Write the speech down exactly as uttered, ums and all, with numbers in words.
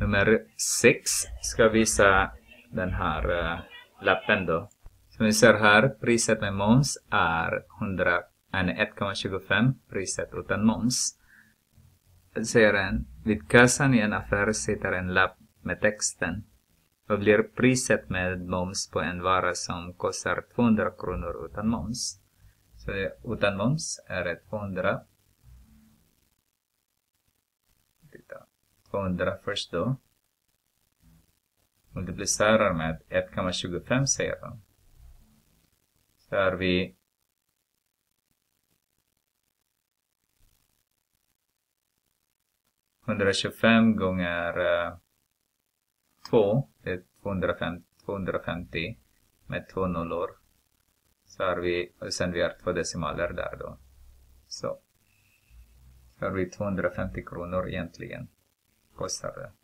Nummer sex ska visa den här uh, lappen då. Som vi ser här, priset med moms är ett komma tjugofem, priset utan moms. Ser en, vid kassan i en affär sitter en lapp med texten. Vad blir priset med moms på en vara som kostar tvåhundra kronor utan moms? Så det, utan moms är det tvåhundra. Titta. tvåhundra först då. Multiplicerar med ett komma tjugofem säger de. Så har vi etthundratjugofem gånger uh, två. Det är tvåhundrafemtio med två nollor. Så har vi, och sen vi har två decimaler där då. Så. Så har vi tvåhundrafemtio kronor egentligen. Kostar det.